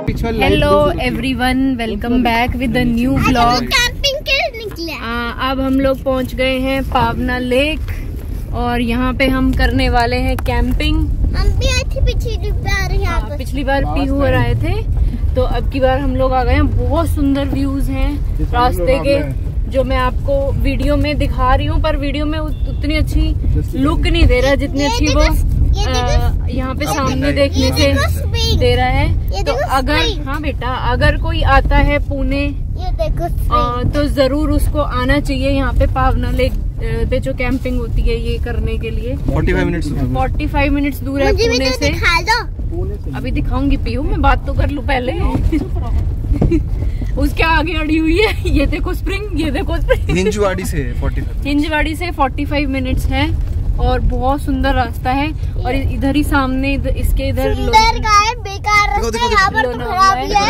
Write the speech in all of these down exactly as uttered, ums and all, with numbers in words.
Hello everyone, welcome back with the new vlog. Camping के लिए निकले। अब हम लोग पहुंच गए हैं पावना लेक और यहाँ पे हम करने वाले हैं कैंपिंग। हम भी आए थे पिछली बार यहाँ पर। पिछली बार पीहू और आए थे, तो अब की बार हम लोग आ गए हैं। बहुत सुंदर व्यूज हैं रास्ते के, जो मैं आपको वीडियो में दिखा रही हूँ, पर वीडियो में उतनी अच्छी लुक नहीं दे रहा जितनी अच्छी वो यहाँ पे सामने देखने से दे रहा है। तो अगर हाँ बेटा, अगर कोई आता है पुणे ये देखो आ, तो जरूर उसको आना चाहिए यहाँ पे पावना लेक पे जो कैंपिंग होती है ये करने के लिए। पैंतालीस मिनट्स पैंतालीस मिनट्स दूर है पुणे से। दिखा दो। अभी दिखाऊंगी पीहू, मैं बात तो कर लूँ पहले। उसके आगे अड़ी हुई है, ये देखो स्प्रिंग, ये देखो स्प्रिंग। हिंजवाड़ी से पैंतालीस हिंजवाड़ी से पैंतालीस मिनट्स है और बहुत सुंदर रास्ता है। और इधर ही सामने इधर, इसके इधर सुंदर गाय बेकार रास्ता है, यहाँ पर तो खराब ही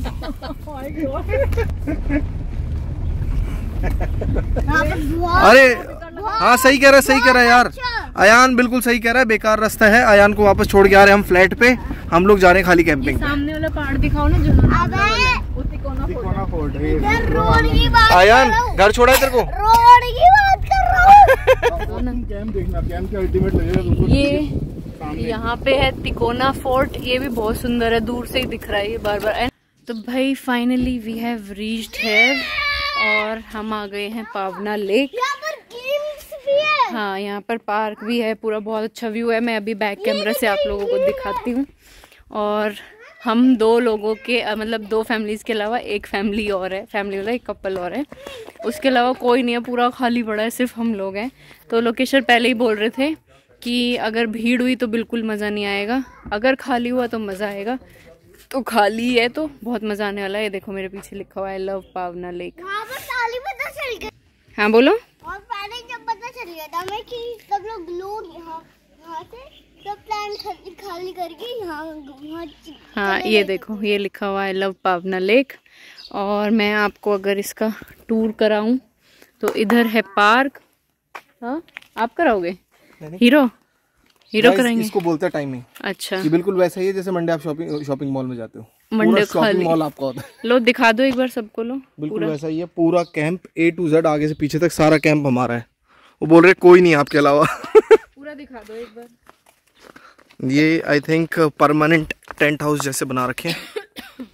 है। अरे हाँ, सही कह रहा है, सही कह रहा है यार। अयान बिल्कुल सही कह रहा है, बेकार रास्ता है। अयान को वापस छोड़ के आ रहे हैं हम फ्लैट पे। हम लोग जा रहे हैं खाली कैंपिंग। सामने वाला पहाड़ दिखाओ ना, जो तिकोना फोर्ट है। रोड की बात अयान घर छोड़ा है तेरे को? रोड की बात कर रहा हूँ। कैंप देखना, कैंप के अल्टीमेट लगेगा। ये यहाँ पे है तिकोना फोर्ट, ये भी बहुत सुंदर है, दूर से ही दिख रहा है ये बार बार। तो भाई finally we have reached here और हम आ गए हैं पावना लेक। यहाँ पर गेम्स भी है। हाँ, यहाँ पर पार्क भी है, पूरा बहुत अच्छा व्यू है। मैं अभी बैक कैमरा से आप लोगों को दिखाती हूँ। और हम दो लोगों के मतलब दो फैमिलीज के अलावा एक फैमिली और है, फैमिली वाला एक कपल और है, उसके अलावा कोई नहीं है, पूरा खाली पड़ा है, सिर्फ हम लोग हैं। तो लोकेशन पहले ही बोल रहे थे कि अगर भीड़ हुई तो बिल्कुल मज़ा नहीं आएगा, अगर खाली हुआ तो मज़ा आएगा। तो खाली है तो बहुत मज़ा आने वाला है। ये देखो मेरे पीछे लिखा हुआ है लव पावना लेक। वहाँ पर ताली पता चल गई। हाँ बोलो। और पहले जब पता चल गया था मैं कि सब लोग लोग यहाँ यहाँ से सब प्लान खाली खाली करके यहाँ वहाँ। हाँ ये देखो, ये लिखा हुआ है लव पावना लेक। और मैं आपको अगर इसका टूर कराऊं तो इधर है पार्क। हाँ आप कराओगे? हीरो हीरो कराएंगे। इसको बोलते हैं टाइमिंग। अच्छा, ये बिल्कुल वैसा ही है जैसे मंडे आप शॉपिंग शॉपिंग मॉल में जाते हो। मंडे शॉपिंग मॉल आपका होता है। लो दिखा दो एक बार सबको, लो बिल्कुल वैसा ही है। पूरा कैंप ए टू जेड आगे से पीछे तक सारा कैंप हमारा है। वो बोल रहे कोई नहीं आपके अलावा। पूरा दिखा दो एक बार। ये I think permanent tent house जैसे बना रखे हैं।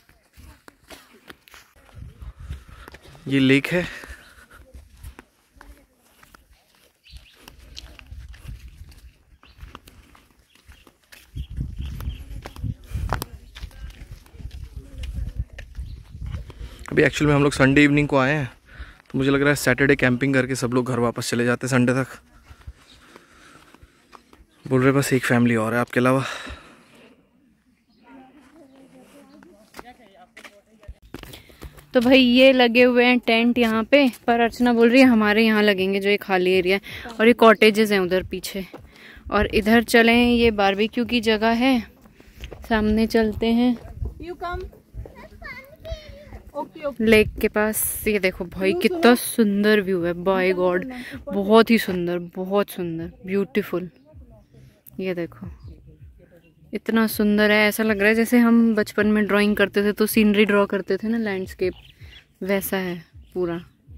ये लेक है। अभी एक्चुअल में हम लोग संडे इवनिंग को आए हैं, तो मुझे लग रहा है सैटरडे कैंपिंग करके सब लोग घर वापस चले जाते हैं संडे तक। बोल रहे बस एक फैमिली और है आपके अलावा। तो भाई ये लगे हुए हैं टेंट यहाँ पे, पर अर्चना बोल रही है हमारे यहाँ लगेंगे जो ये खाली एरिया है। और ये कॉटेजेस हैं उधर पीछे। और इधर चलें, ये बारबेक्यू की जगह है, सामने चलते हैं यू कम लेक के पास। ये देखो भाई कितना सुंदर व्यू है, बाय गॉड बहुत ही सुंदर, बहुत सुंदर, ब्यूटीफुल। ये देखो इतना सुंदर है, ऐसा लग रहा है जैसे हम बचपन में ड्राइंग करते थे तो सीनरी ड्रॉ करते थे ना, लैंडस्केप, वैसा है पूरा।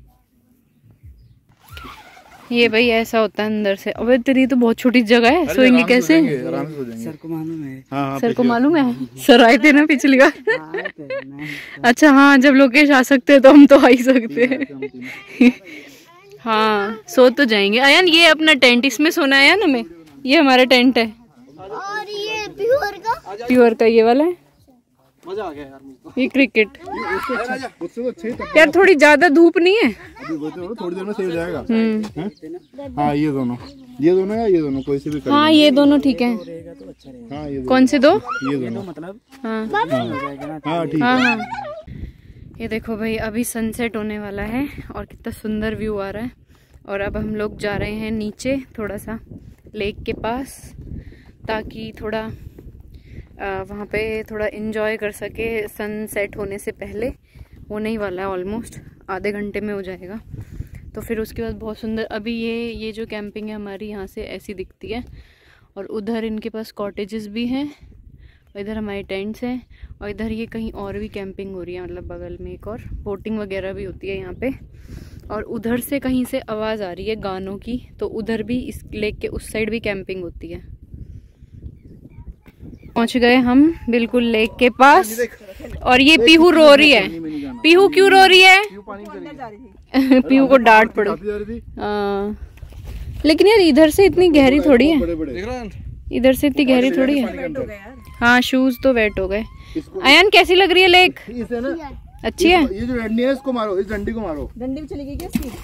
ये भाई ऐसा होता है अंदर से। अबे तेरी तो बहुत छोटी जगह है, सोएंगे कैसे? सर को मालूम है। हाँ, सर को मालूम है, सर आए थे ना पिछली बार। अच्छा हाँ, जब लोकेश आ सकते हैं तो हम तो आ ही सकते हैं। हाँ सो तो जाएंगे। अयान ये अपना टेंट, इसमें सोना है ना, में ये हमारा टेंट है। और ये प्योर का प्योर का ये वाला है। मजा आ गया यार मुझको। ये क्रिकेट उससे तो अच्छे ही यार, थोड़ी ज्यादा धूप नहीं है? अभी वो तो थोड़ी देर में सही हो जाएगा। हम्म हाँ ये दोनों, ये दोनों या ये दोनों, कोई से भी कर। हाँ ये दोनों ठीक है। हाँ ये कौन से दो? ये दोनों मतलब हाँ हाँ ठीक हाँ है। हाँ। ये देखो भाई अभी सनसेट होने वाला है और कितना सुंदर व्यू आ रहा है। और अब हम लोग जा रहे हैं नीचे थोड़ा सा लेक के पास, ताकि थोड़ा वहाँ पे थोड़ा इन्जॉय कर सके सनसेट होने से पहले। होने ही वाला है, ऑलमोस्ट आधे घंटे में हो जाएगा। तो फिर उसके बाद बहुत सुंदर, अभी ये ये जो कैंपिंग है हमारी यहाँ से ऐसी दिखती है। और उधर इनके पास कॉटेजेस भी हैं, इधर हमारे टेंट्स हैं। और इधर ये कहीं और भी कैंपिंग हो रही है, मतलब बगल में एक और बोटिंग वगैरह भी होती है यहाँ पे। और उधर से कहीं से आवाज़ आ रही है गानों की, तो उधर भी इस लेक के उस साइड भी कैंपिंग होती है। पहुँच गए हम बिल्कुल लेक के पास। और ये पीहू रो रही है। पीहू क्यों रो रही है? पीहू को डांट पड़ी। हाँ लेकिन यार इधर से इतनी गहरी थोड़ी है, इधर से इतनी गहरी थोड़ी है। हाँ शूज तो वेट हो गए। अयान कैसी लग रही है लेक? अच्छी है। ये जो डंडी है इसको मारो, इस डंडी को मारो। डंडी में चली गई क्या इसकी?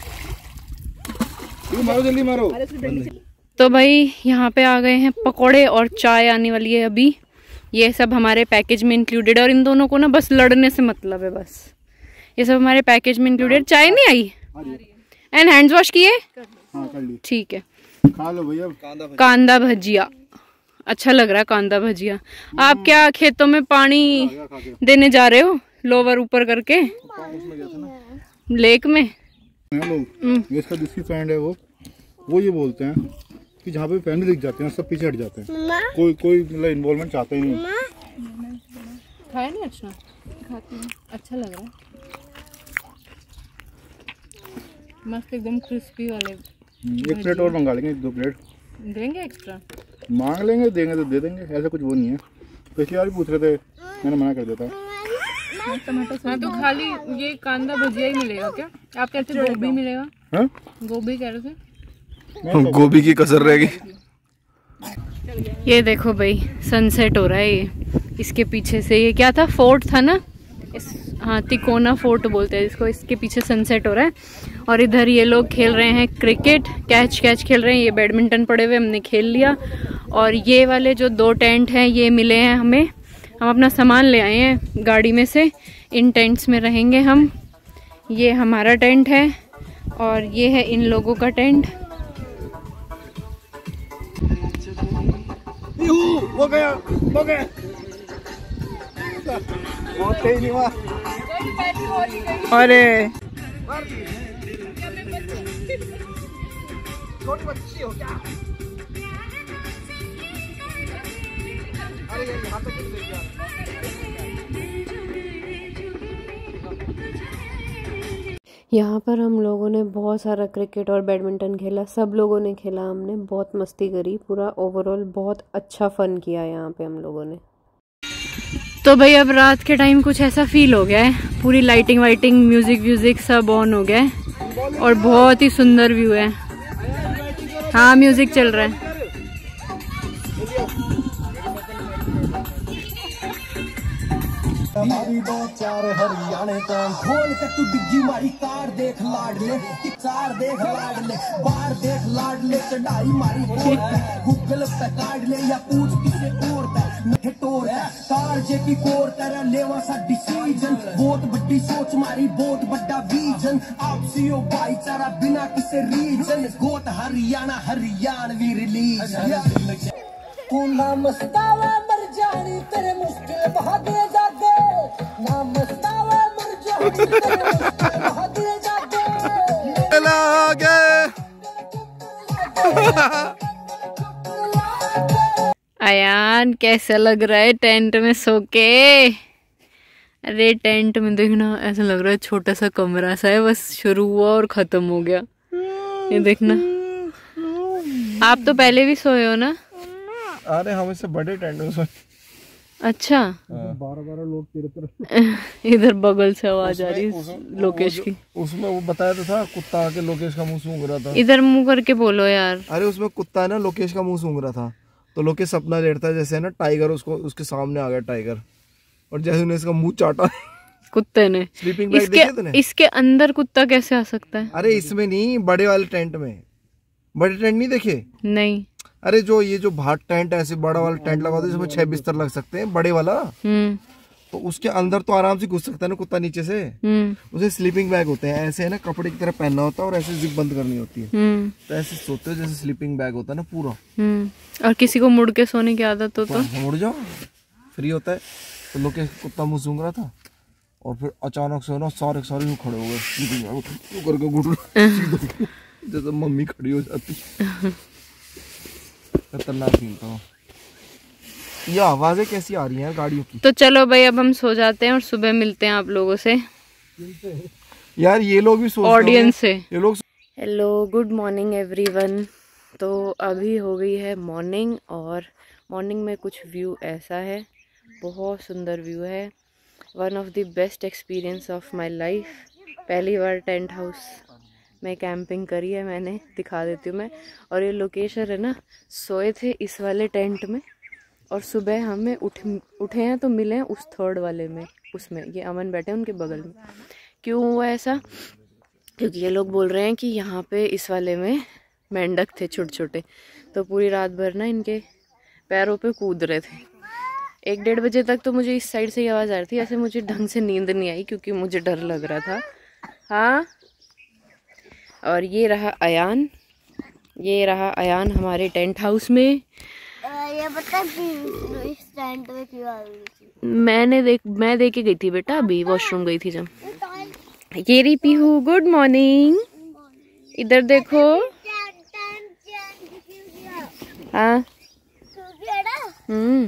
मारो जल्दी मारो। तो भाई यहाँ पे आ गए हैं, पकौड़े और चाय आने वाली है अभी। ये सब हमारे पैकेज में इंक्लूडेड है। और इन दोनों को ना बस लड़ने से मतलब है, बस ये सब हमारे पैकेज में इंक्लूडेड। चाय नहीं आई एंड हैंड्स वॉश किए? ठीक है। खा लो भैया। कांदा भजिया अच्छा लग रहा है। कांदा भजिया। आप क्या खेतों में पानी देने जा रहे हो लोवर ऊपर करके लेक में? लोग इसका दूसरी फ्रेंड है वो वो ये बोलते हैं कि जहाँ पे फैमिली दिख जाते हैं सब पीछे हट जाते हैं। कोई कोई मतलब इन्वॉल्वमेंट चाहते ही नहीं। खाया नहीं? अच्छा खाती हूँ, अच्छा लग रहा है। मस्त एकदम क्रिस्पी वाले। एक प्लेट और मंगा लेंगे, दो प्लेट देंगे एक्स्ट्रा। मांग लेंगे, देंगे तो दे देंगे, ऐसा कुछ वो नहीं है। पिछली बार भी पूछ रहे थे, मैंने मना कर देता। हाँ तो खाली ये कांदा भजिया ही मिलेगा क्या? आप कहते थे गोभी मिलेगा? हाँ गोभी कह रहे थे। गोभी की कसर रहेगी। ये देखो भाई सनसेट हो रहा है। ये इसके पीछे से ये क्या था, फोर्ट था ना इस, हाँ तिकोना फोर्ट बोलते हैं इसको। इसके पीछे सनसेट हो रहा है। और इधर ये लोग खेल रहे हैं क्रिकेट, कैच कैच खेल रहे हैं। ये बैडमिंटन पड़े हुए हमने खेल लिया। और ये वाले जो दो टेंट हैं ये मिले हैं हमें, हम अपना सामान ले आए हैं गाड़ी में से। इन टेंट्स में रहेंगे हम। ये हमारा टेंट है और ये है इन लोगों का टेंट। वो गया वो गया अरे छोटी बच्ची हो क्या? अरे यार यहाँ तक ले जा। यहाँ पर हम लोगों ने बहुत सारा क्रिकेट और बैडमिंटन खेला। सब लोगों ने खेला, हमने बहुत मस्ती करी। पूरा ओवरऑल बहुत अच्छा फन किया यहाँ पे हम लोगों ने। तो भाई अब रात के टाइम कुछ ऐसा फील हो गया है। पूरी लाइटिंग वाइटिंग म्यूजिक व्यूजिक सब ऑन हो गया है और बहुत ही सुंदर व्यू है। हाँ म्यूजिक चल रहा है। मारी दो चार हरियाणे का खोल के तू डिग्गी मारी कार देख लाड ले, चार देख लाड ले, बार देख लाड ले, चढ़ाई मारी गूगल पे काट ले या पूछ किसे और पे टोर है कार जे की कोर तेरा लेवा सा डिसीजन। बहुत बड़ी सोच मारी बहुत बड़ा विजन, आपसी हो भाईचारा बिना किसी रीजन। गोत हरियाणा हरियाणवी रिलीज तू ना मस्तावा मर जानी तेरे मुश्किल बहादे जागे, ना मस्तावा मर जानी तेरे मुश्किल बहादे जागे लागे। अयान कैसा लग रहा है टेंट में सो के? अरे टेंट में देखना ऐसा लग रहा है छोटा सा कमरा सा है, बस शुरू हुआ और खत्म हो गया। ये देखना। आप तो पहले भी सोए हो ना? अरे हम इससे बड़े टेंट में सोए। अच्छा बारह बारह लोग तेरे तरफ। इधर बगल से आवाज आ रही है लोकेश की। उसमें वो बताया तो था कुत्ता आके लोकेश का मुंह सूंघ रहा था। इधर मुंह करके बोलो यार। अरे उसमें कुत्ता है ना, लोकेश का मुंह सूंघ रहा था। तो लोकेश सपना लेटता है जैसे ना टाइगर, उसको उसके सामने आ गया टाइगर और जैसे उन्हें इसका मुंह चाटा कुत्ते ने। स्लीपिंग बैग इसके, देखे तूने? इसके अंदर कुत्ता कैसे आ सकता है? अरे इसमें नहीं, बड़े वाले टेंट में। बड़े टेंट नहीं देखे? नहीं। अरे जो ये जो बाहर टेंट ऐसे बड़ा वाला टेंट लगा दो जिसमें छह बिस्तर लग सकते हैं, बड़े वाला। हम्म तो उसके अंदर तो आराम से घुस सकता है ना कुत्ता नीचे से। उसे स्लीपिंग बैग होते हैं, ऐसे है ना कपड़े की तरह पहनना होता है और ऐसे जिप बंद करनी होती है। तो ऐसे सोते हो जैसे स्लीपिंग बैग होता है ना पूरा। और किसी को मुड़ के सोने की आदत हो तो मुड़ जाओ, फ्री होता है। तो लोग कुत्ता मुंह सूंघ रहा था और फिर अचानक से ना सारे सारे खड़े हो गए करके घुटने जैसे मम्मी खड़ी हो जाती। खतरनाक फील था। ये आवाजें कैसी आ रही हैं गाड़ियों की। तो चलो भाई अब हम सो जाते हैं और सुबह मिलते हैं आप लोगों से। यार ये लोग भी सोच ऑडियंस से ये लोग। Hello good morning everyone. तो अभी हो गई है मॉर्निंग और मॉर्निंग में कुछ व्यू ऐसा है, बहुत सुंदर व्यू है। One of the best experience of my life. पहली बार टेंट हाउस में कैंपिंग करी है मैंने, दिखा देती हूँ मैं। और ये लोकेशन है ना, सोए थे इस वाले टेंट में और सुबह हमें उठ उठे हैं तो मिले हैं उस थर्ड वाले में, उसमें ये अमन बैठे हैं उनके बगल में। क्यों हुआ ऐसा? क्योंकि ये लोग बोल रहे हैं कि यहाँ पे इस वाले में मेंढक थे छोटे छोटे, तो पूरी रात भर ना इनके पैरों पे कूद रहे थे। एक डेढ़ बजे तक तो मुझे इस साइड से ही आवाज़ आ रही थी, ऐसे मुझे ढंग से नींद नहीं आई क्योंकि मुझे डर लग रहा था। हाँ, और ये रहा अयान, ये रहा अयान हमारे टेंट हाउस में। ये बता इस टेंट में क्यों आ रही थी? मैंने देख मैं दे के गई थी बेटा, अभी वॉशरूम गई थी जब। ये रही पीहू, गुड मॉर्निंग। इधर देखो। हाँ हम्म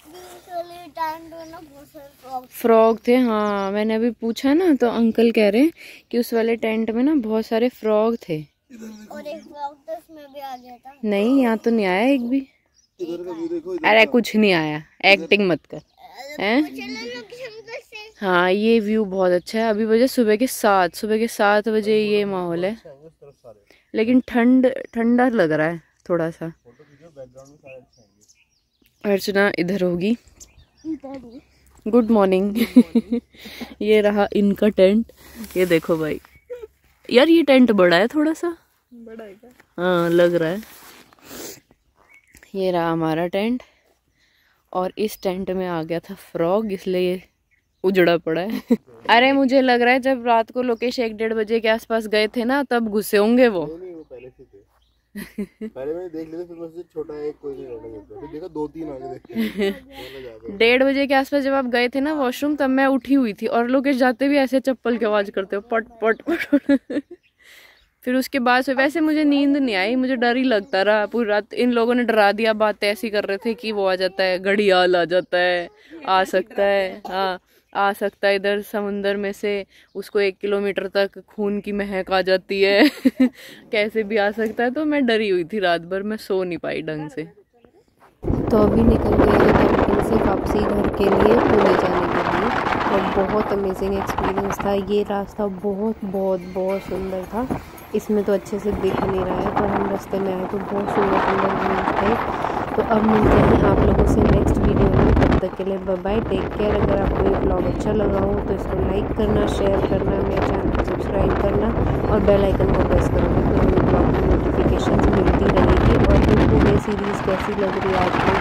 फ्रॉग थे। हाँ मैंने अभी पूछा ना तो अंकल कह रहे हैं कि उस वाले टेंट में ना बहुत सारे फ्रॉग थे। और एक फ्रॉग तो उसमें भी आ गया था। नहीं यहाँ तो नहीं आया एक भी। अरे कुछ नहीं आया, एक्टिंग मत कर हैं। हाँ ये व्यू बहुत अच्छा है। अभी बजे सुबह के सात सुबह के सात बजे ये माहौल है, लेकिन ठंड ठंडा लग रहा है थोड़ा सा। अर्चना इधर होगी। Good morning. ये रहा इनका टेंट। ये देखो भाई, यार ये टेंट बड़ा है, थोड़ा सा बड़ा है क्या? हाँ लग रहा है। ये रहा हमारा टेंट और इस टेंट में आ गया था फ्रॉग, इसलिए उजड़ा पड़ा है। अरे मुझे लग रहा है जब रात को लोकेश एक डेढ़ बजे के आसपास गए थे ना तब घुसे होंगे वो। नहीं, वो पहले से थे। पहले मैंने देख लिया, फिर मुझसे छोटा एक कोई नहीं रहता, फिर देखा दो तीन आगे देखे। डेढ़ बजे के आसपास जब आप गए थे ना वॉशरूम, तब मैं उठी हुई थी और लोकेश जाते भी ऐसे चप्पल की आवाज करते हो, पट पट पट। फिर उसके बाद से वैसे मुझे नींद नहीं आई, मुझे डर ही लगता रहा पूरी रात। इन लोगों ने डरा दिया, बातें ऐसी कर रहे थे कि वो आ जाता है, घड़ियाल आ जाता है, आ सकता है, हाँ आ सकता है इधर समुंदर में से, उसको एक किलोमीटर तक खून की महक आ जाती है। कैसे भी आ सकता है। तो मैं डरी हुई थी रात भर, मैं सो नहीं पाई ढंग से। तो अभी निकल गए हैं कैंपिंग से वापसी घर के लिए, पुणे जाने के लिए। और बहुत अमेजिंग एक्सपीरियंस था। ये रास्ता बहुत बहुत बहुत सुंदर था। इसमें तो अच्छे से दिख नहीं रहा है, पर हम रास्ते में आए तो बहुत सुंदर सुंदर व्यूज थे। तो अब मिलते हैं आप लोगों से नेक्स्ट वीडियो में। तब तक के लिए बाय बाय, टेक केयर। अगर आपको ये ब्लॉग अच्छा लगा हो तो इसको लाइक करना, शेयर करना, मेरे चैनल को सब्सक्राइब करना और बेल आइकन को प्रेस करोगे तो हमें ब्लॉग की नोटिफिकेशन मिलती रहेगी। और ये पूरी सीरीज़ कैसी लग रही है आपको